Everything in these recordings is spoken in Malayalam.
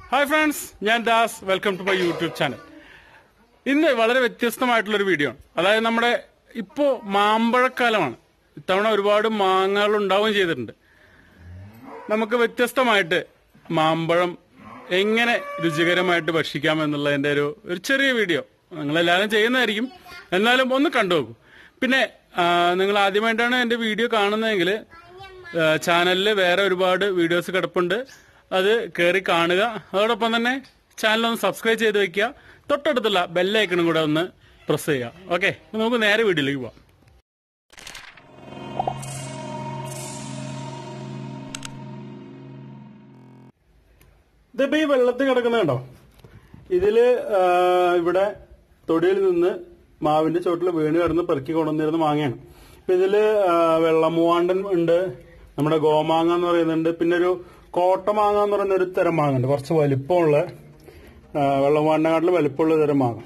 ഹായ് ഫ്രണ്ട്സ്, ഞാൻ Das. Welcome to my YouTube channel. ഇന്ന് വളരെ വ്യത്യസ്തമായിട്ടുള്ളൊരു വീഡിയോ ആണ്. അതായത് നമ്മുടെ ഇപ്പോൾ മാമ്പഴക്കാലമാണ്. ഇത്തവണ ഒരുപാട് മാങ്ങകൾ ഉണ്ടാവുകയും ചെയ്തിട്ടുണ്ട്. നമുക്ക് വ്യത്യസ്തമായിട്ട് മാമ്പഴം എങ്ങനെ രുചികരമായിട്ട് ഭക്ഷിക്കാം എന്നുള്ളതിൻ്റെ ഒരു ചെറിയ വീഡിയോ നിങ്ങളെല്ലാവരും ചെയ്യുന്നതായിരിക്കും. എന്നാലും ഒന്ന് കണ്ടുനോക്കൂ. പിന്നെ നിങ്ങൾ ആദ്യമായിട്ടാണ് എൻ്റെ വീഡിയോ കാണുന്നതെങ്കിൽ ചാനലിൽ വേറെ ഒരുപാട് വീഡിയോസ് കിടപ്പുണ്ട്. അത് കയറി കാണുക. അതോടൊപ്പം തന്നെ ചാനലൊന്ന് സബ്സ്ക്രൈബ് ചെയ്ത് വെക്കുക. തൊട്ടടുത്തുള്ള ബെല്ലൈക്കണും കൂടെ ഒന്ന് പ്രസ് ചെയ്യുക. ഓക്കെ, നമുക്ക് നേരെ വീഡിയോയിലേക്ക് പോവാം. ഇതിപ്പോ ഈ വെള്ളത്തിൽ കിടക്കുന്നുണ്ടോ? ഇതില് ഇവിടെ തൊടിയിൽ നിന്ന് മാവിന്റെ ചോട്ടിൽ വീണ് കിടന്ന് പെറുക്കി കൊണ്ടുവന്നിരുന്ന മാങ്ങയാണ്. ഇപ്പൊ ഇതില് വെള്ളമൂവാണ്ടൻ ഉണ്ട്, നമ്മുടെ ഗോമാങ്ങ എന്ന് പറയുന്നുണ്ട്, പിന്നെ ഒരു കോട്ടമാങ്ങ എന്ന് പറയുന്ന ഒരു തരം മാങ്ങ ഉണ്ട്. കുറച്ച് വലിപ്പമുള്ള വെള്ളമൂവാണ്ടനാട്ടിൽ വലിപ്പമുള്ള തരം മാങ്ങ.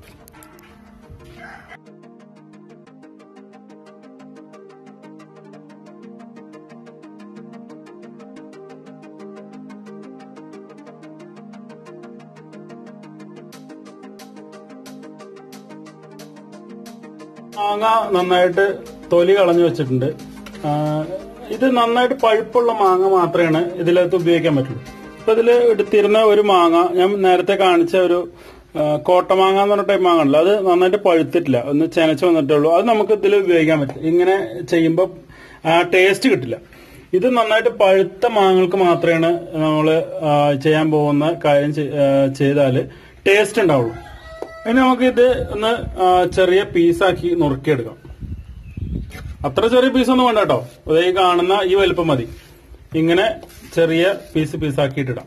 മാങ്ങ നന്നായിട്ട് തൊലി കളഞ്ഞു വെച്ചിട്ടുണ്ട്. ഇത് നന്നായിട്ട് പഴുപ്പുള്ള മാങ്ങ മാത്രമേ ഇതിനകത്ത് ഉപയോഗിക്കാൻ പറ്റുള്ളൂ. ഇപ്പൊ ഇതിൽ എടുത്തിരുന്ന ഒരു മാങ്ങ ഞാൻ നേരത്തെ കാണിച്ച ഒരു കോട്ടമാങ്ങ എന്ന് പറഞ്ഞ ടൈപ്പ് മാങ്ങ ഉണ്ടല്ലോ, അത് നന്നായിട്ട് പഴുത്തിട്ടില്ല, ഒന്ന് ചെനച്ച് വന്നിട്ടുള്ളൂ. അത് നമുക്ക് ഇതിൽ ഉപയോഗിക്കാൻ പറ്റും. ഇങ്ങനെ ചെയ്യുമ്പോൾ ടേസ്റ്റ് കിട്ടില്ല. ഇത് നന്നായിട്ട് പഴുത്ത മാങ്ങകൾക്ക് മാത്രമേ നമ്മൾ ചെയ്യാൻ പോകുന്ന കാര്യം ചെയ്താൽ ടേസ്റ്റ് ഉണ്ടാവുള്ളൂ. ഇനി നമുക്ക് ഇത് ഒന്ന് ചെറിയ പീസാക്കി നുറുക്കിയെടുക്കാം. അത്ര ചെറിയ പീസൊന്നും വേണ്ട കേട്ടോ. അതേ കാണുന്ന ഈ വലുപ്പം മതി. ഇങ്ങനെ ചെറിയ പീസാക്കിയിട്ടിടാം.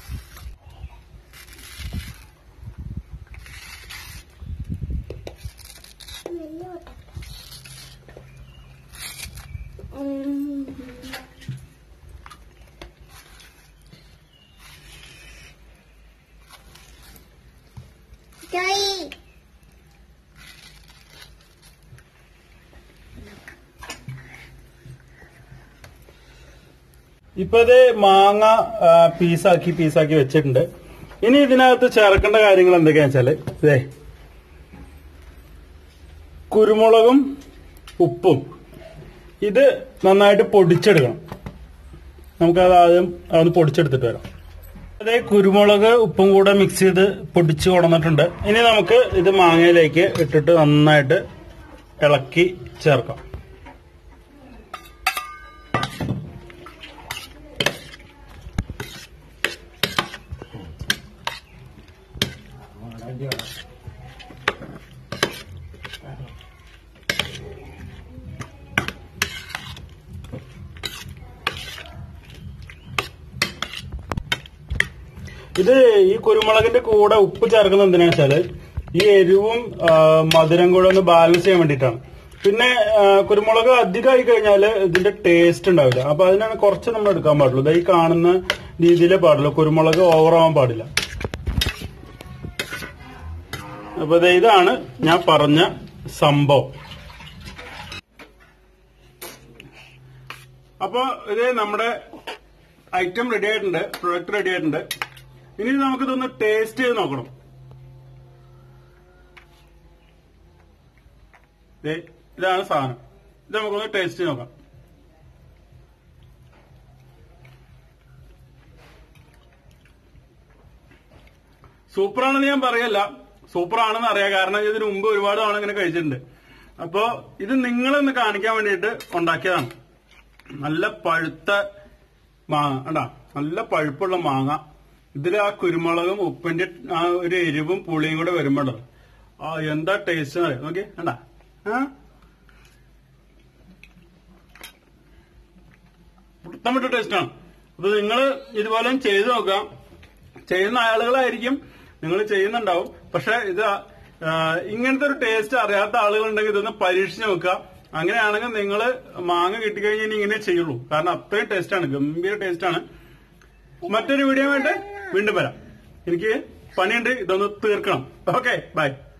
ഇപ്പൊ ഇത് മാങ്ങ പീസാക്കി വെച്ചിട്ടുണ്ട്. ഇനി ഇതിനകത്ത് ചേർക്കേണ്ട കാര്യങ്ങൾ എന്തൊക്കെയാന്ന് വെച്ചാല് ഇതേ കുരുമുളകും ഉപ്പും ഇത് നന്നായിട്ട് പൊടിച്ചെടുക്കണം. നമുക്കത് ആദ്യം അതൊന്ന് പൊടിച്ചെടുത്തിട്ട് വരാം. അതേ കുരുമുളക് ഉപ്പും കൂടെ മിക്സ് ചെയ്ത് പൊടിച്ച് കൊണ്ടുവന്നിട്ടുണ്ട്. ഇനി നമുക്ക് ഇത് മാങ്ങയിലേക്ക് ഇട്ടിട്ട് നന്നായിട്ട് ഇളക്കി ചേർക്കാം. ഇത് ഈ കുരുമുളകിന്റെ കൂടെ ഉപ്പ് ചേർക്കുന്നത് എന്തിനാ വെച്ചാല് ഈ എരിവും മധുരം കൂടെ ഒന്ന് ബാലൻസ് ചെയ്യാൻ വേണ്ടിയിട്ടാണ്. പിന്നെ കുരുമുളക് അധികമായി കഴിഞ്ഞാൽ ഇതിന്റെ ടേസ്റ്റ് ഉണ്ടാവില്ല. അപ്പൊ അതിനാണ് കുറച്ച് നമ്മൾ എടുക്കാൻ പാടുള്ളൂ. ഈ കാണുന്ന രീതിയിലേ പാടുള്ളൂ. കുരുമുളക് ഓവറാവാൻ പാടില്ല. അപ്പൊ ഇതാണ് ഞാൻ പറഞ്ഞ സംഭവം. അപ്പൊ ഇത് നമ്മുടെ ഐറ്റം റെഡി ആയിട്ടുണ്ട്, പ്രൊഡക്റ്റ് റെഡി ആയിട്ടുണ്ട്. ഇനി നമുക്കിതൊന്ന് ടേസ്റ്റ് ചെയ്ത് നോക്കണം. ഇതാണ് സാധനം. ഇത് നമുക്കൊന്ന് ടേസ്റ്റ് ചെയ്ത് നോക്കാം. സൂപ്പറാണെന്ന് ഞാൻ പറയല്ല, സൂപ്പറാണെന്ന് അറിയാം. കാരണം ഇതിന് മുമ്പ് ഒരുപാട് തവണ ഇങ്ങനെ കഴിച്ചിട്ടുണ്ട്. അപ്പോ ഇത് നിങ്ങളൊന്ന് കാണിക്കാൻ വേണ്ടിയിട്ട് ഉണ്ടാക്കിയതാണ്. നല്ല പഴുത്ത മാങ്ങ കണ്ടാ, നല്ല പഴുപ്പുള്ള മാങ്ങ. ഇതിൽ ആ കുരുമുളകും ഉപ്പിന്റെ ആ ഒരു എരിവും പുളിയും കൂടെ വരുമ്പോഴത് എന്താ ടേസ്റ്റ് എന്ന് അറിയാം. നോക്കി കണ്ടാ, പുട്ടമിട്ട ടേസ്റ്റാണ്. അപ്പൊ നിങ്ങൾ ഇതുപോലെ ചെയ്തു നോക്കാം. ചെയ്യുന്ന ആളുകളായിരിക്കും നിങ്ങൾ ചെയ്യുന്നുണ്ടാവും. പക്ഷെ ഇത് ഇങ്ങനത്തെ ഒരു ടേസ്റ്റ് അറിയാത്ത ആളുകളുണ്ടെങ്കിൽ ഇതൊന്ന് പരീക്ഷിച്ച് നോക്കുക. അങ്ങനെയാണെങ്കിൽ നിങ്ങൾ മാങ്ങ കിട്ടിക്കഴിഞ്ഞാൽ ഇങ്ങനെ ചെയ്യുള്ളൂ. കാരണം അത്രയും ടേസ്റ്റാണ്, ഗംഭീര ടേസ്റ്റാണ്. മറ്റൊരു വീഡിയോ ആയിട്ട് വീണ്ടും വരാം. എനിക്ക് പണിയുണ്ട്, ഇതൊന്ന് തീർക്കണം. Okay, by.